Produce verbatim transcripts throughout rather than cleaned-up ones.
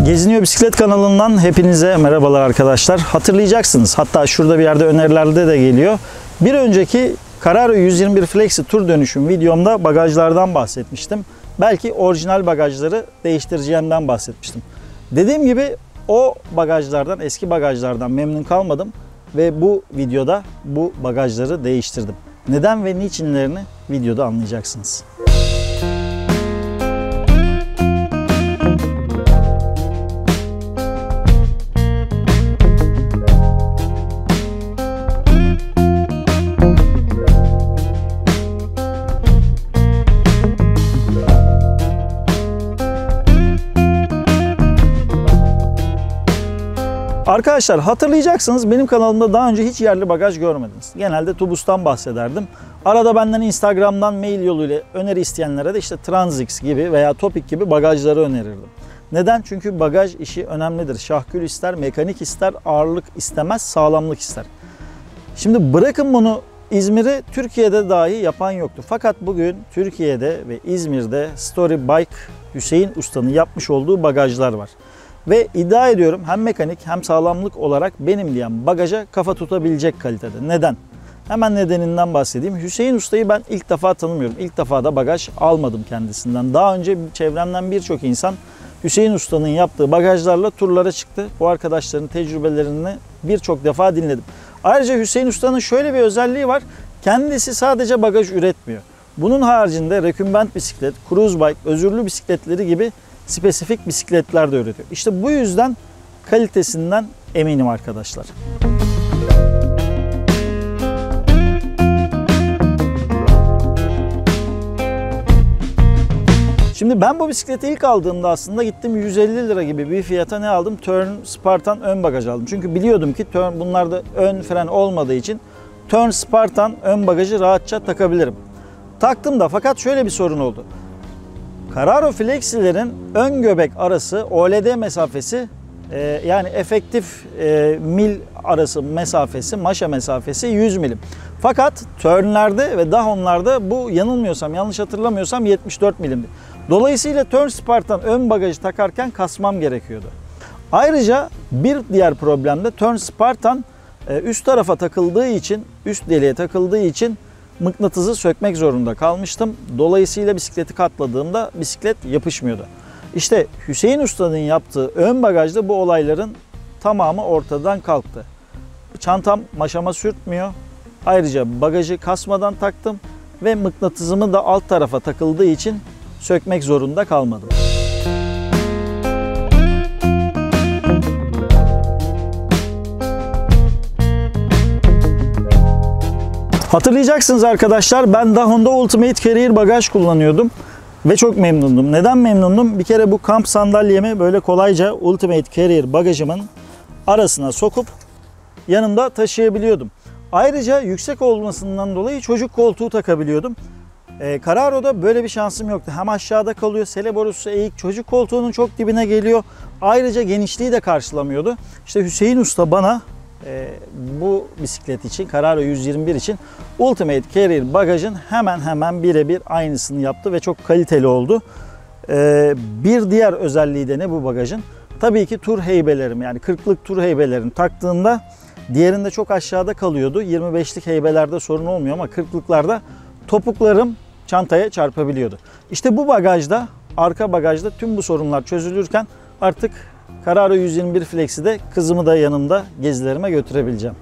Geziniyor Bisiklet kanalından hepinize merhabalar arkadaşlar. Hatırlayacaksınız, hatta şurada bir yerde önerilerde de geliyor. Bir önceki Carraro yüz yirmi bir Flexi tur dönüşüm videomda bagajlardan bahsetmiştim. Belki orijinal bagajları değiştireceğimden bahsetmiştim. Dediğim gibi o bagajlardan, eski bagajlardan memnun kalmadım ve bu videoda bu bagajları değiştirdim. Neden ve niçinlerini videoda anlayacaksınız. Arkadaşlar hatırlayacaksınız, benim kanalımda daha önce hiç yerli bagaj görmediniz. Genelde Tubus'tan bahsederdim. Arada benden Instagram'dan mail yoluyla öneri isteyenlere de işte Transix gibi veya Topic gibi bagajları önerirdim. Neden? Çünkü bagaj işi önemlidir. Şahgül ister, mekanik ister, ağırlık istemez, sağlamlık ister. Şimdi bırakın bunu, İzmir'i Türkiye'de dahi yapan yoktu. Fakat bugün Türkiye'de ve İzmir'de Story Bike Hüseyin Usta'nın yapmış olduğu bagajlar var. Ve iddia ediyorum hem mekanik hem sağlamlık olarak benim diyen bagaja kafa tutabilecek kalitede. Neden? Hemen nedeninden bahsedeyim. Hüseyin Usta'yı ben ilk defa tanımıyorum. İlk defa da bagaj almadım kendisinden. Daha önce çevremden birçok insan Hüseyin Usta'nın yaptığı bagajlarla turlara çıktı. Bu arkadaşların tecrübelerini birçok defa dinledim. Ayrıca Hüseyin Usta'nın şöyle bir özelliği var. Kendisi sadece bagaj üretmiyor. Bunun haricinde rekümbent bisiklet, cruise bike, özürlü bisikletleri gibi spesifik bisikletler de üretiyor. İşte bu yüzden kalitesinden eminim arkadaşlar. Şimdi ben bu bisikleti ilk aldığımda aslında gittim yüz elli lira gibi bir fiyata ne aldım? Tern Spartan ön bagaj aldım. Çünkü biliyordum ki Tern, bunlarda ön fren olmadığı için Tern Spartan ön bagajı rahatça takabilirim. Taktım da, fakat şöyle bir sorun oldu. Carraro Flexi'lerin ön göbek arası O L D mesafesi, e, yani efektif e, mil arası mesafesi, maşa mesafesi yüz milim. Fakat Turn'lerde ve Dahon'larda bu, yanılmıyorsam, yanlış hatırlamıyorsam yetmiş dört milimdi. Dolayısıyla Tern Spartan ön bagajı takarken kasmam gerekiyordu. Ayrıca bir diğer problem de Tern Spartan e, üst tarafa takıldığı için, üst deliğe takıldığı için mıknatısı sökmek zorunda kalmıştım. Dolayısıyla bisikleti katladığımda bisiklet yapışmıyordu. İşte Hüseyin Usta'nın yaptığı ön bagajda bu olayların tamamı ortadan kalktı. Çantam maşama sürtmüyor. Ayrıca bagajı kasmadan taktım ve mıknatısımı da alt tarafa takıldığı için sökmek zorunda kalmadım. Hatırlayacaksınız arkadaşlar, ben Dahon'da Ultimate Carrier bagaj kullanıyordum ve çok memnundum. Neden memnundum? Bir kere bu kamp sandalyemi böyle kolayca Ultimate Carrier bagajımın arasına sokup yanımda taşıyabiliyordum. Ayrıca yüksek olmasından dolayı çocuk koltuğu takabiliyordum. Ee, Carraro'da böyle bir şansım yoktu. Hem aşağıda kalıyor, sele borusu eğik, çocuk koltuğunun çok dibine geliyor. Ayrıca genişliği de karşılamıyordu. İşte Hüseyin Usta bana e, bu bisiklet için, Carraro yüz yirmi bir için Ultimate Carrier bagajın hemen hemen birebir aynısını yaptı ve çok kaliteli oldu. Ee, bir diğer özelliği de ne bu bagajın? Tabii ki tur heybelerim, yani kırklık tur heybelerini taktığında diğerinde çok aşağıda kalıyordu. yirmi beşlik heybelerde sorun olmuyor ama kırklıklarda topuklarım çantaya çarpabiliyordu. İşte bu bagajda, arka bagajda tüm bu sorunlar çözülürken artık Carraro yüz yirmi bir Flexi'de kızımı da yanımda gezilerime götürebileceğim.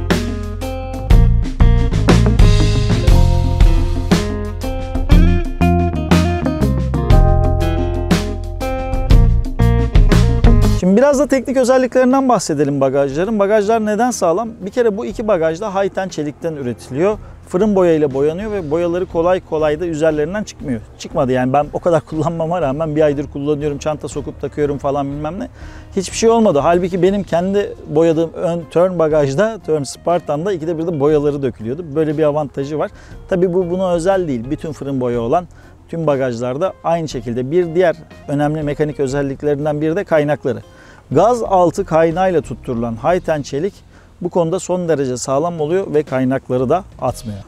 Şimdi biraz da teknik özelliklerinden bahsedelim bagajların. Bagajlar neden sağlam? Bir kere bu iki bagaj da Hayten çelikten üretiliyor. Fırın boyayla boyanıyor ve boyaları kolay kolay da üzerlerinden çıkmıyor. Çıkmadı yani, ben o kadar kullanmama rağmen bir aydır kullanıyorum, çanta sokup takıyorum falan bilmem ne. Hiçbir şey olmadı. Halbuki benim kendi boyadığım ön Tern bagajda, Tern Spartan'da ikide bir de boyaları dökülüyordu. Böyle bir avantajı var. Tabii bu buna özel değil. Bütün fırın boya olan tüm bagajlarda aynı şekilde. Bir diğer önemli mekanik özelliklerinden biri de kaynakları. Gaz altı kaynağıyla tutturulan Hayten çelik bu konuda son derece sağlam oluyor ve kaynakları da atmıyor.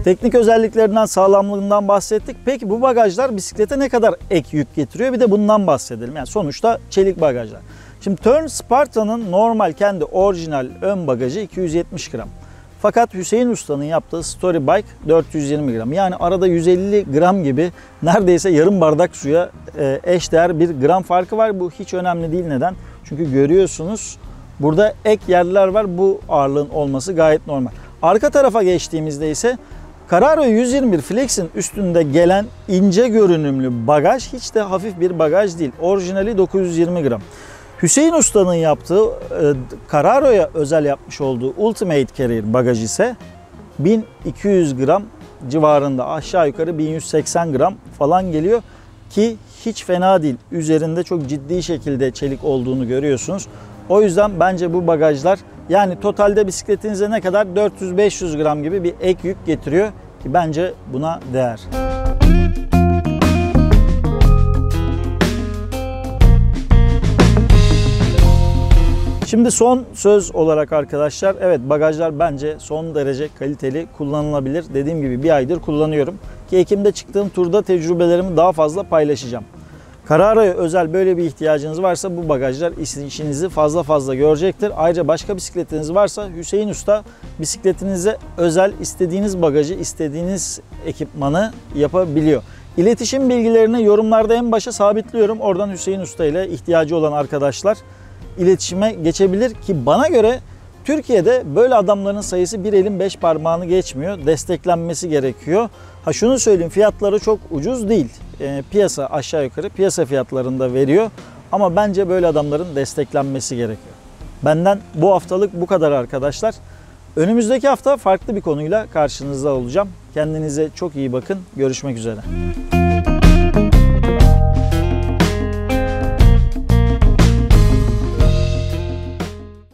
Teknik özelliklerinden, sağlamlığından bahsettik. Peki bu bagajlar bisiklete ne kadar ek yük getiriyor? Bir de bundan bahsedelim. Yani sonuçta çelik bagajlar. Şimdi Tern Sparta'nın normal kendi orijinal ön bagajı iki yüz yetmiş gram. Fakat Hüseyin Usta'nın yaptığı Story Bike dört yüz yirmi gram. Yani arada yüz elli gram gibi neredeyse yarım bardak suya eşdeğer bir gram farkı var. Bu hiç önemli değil. Neden? Çünkü görüyorsunuz burada ek yerler var. Bu ağırlığın olması gayet normal. Arka tarafa geçtiğimizde ise Carraro yüz yirmi bir Flex'in üstünde gelen ince görünümlü bagaj hiç de hafif bir bagaj değil. Orijinali dokuz yüz yirmi gram. Hüseyin Usta'nın yaptığı, Carraro'ya özel yapmış olduğu Ultimate Carrier bagaj ise bin iki yüz gram civarında, aşağı yukarı bin yüz seksen gram falan geliyor ki hiç fena değil. Üzerinde çok ciddi şekilde çelik olduğunu görüyorsunuz. O yüzden bence bu bagajlar, yani totalde bisikletinize ne kadar dört yüz beş yüz gram gibi bir ek yük getiriyor ki bence buna değer. Şimdi son söz olarak arkadaşlar, evet bagajlar bence son derece kaliteli, kullanılabilir. Dediğim gibi bir aydır kullanıyorum ki Ekim'de çıktığım turda tecrübelerimi daha fazla paylaşacağım. Carraro'ya özel böyle bir ihtiyacınız varsa bu bagajlar işinizi fazla fazla görecektir. Ayrıca başka bisikletiniz varsa Hüseyin Usta bisikletinize özel istediğiniz bagajı, istediğiniz ekipmanı yapabiliyor. İletişim bilgilerini yorumlarda en başa sabitliyorum. Oradan Hüseyin Usta ile ihtiyacı olan arkadaşlar iletişime geçebilir ki bana göre Türkiye'de böyle adamların sayısı bir elin beş parmağını geçmiyor. Desteklenmesi gerekiyor. Ha şunu söyleyeyim, fiyatları çok ucuz değil. E, piyasa aşağı yukarı piyasa fiyatlarında veriyor. Ama bence böyle adamların desteklenmesi gerekiyor. Benden bu haftalık bu kadar arkadaşlar. Önümüzdeki hafta farklı bir konuyla karşınızda olacağım. Kendinize çok iyi bakın. Görüşmek üzere.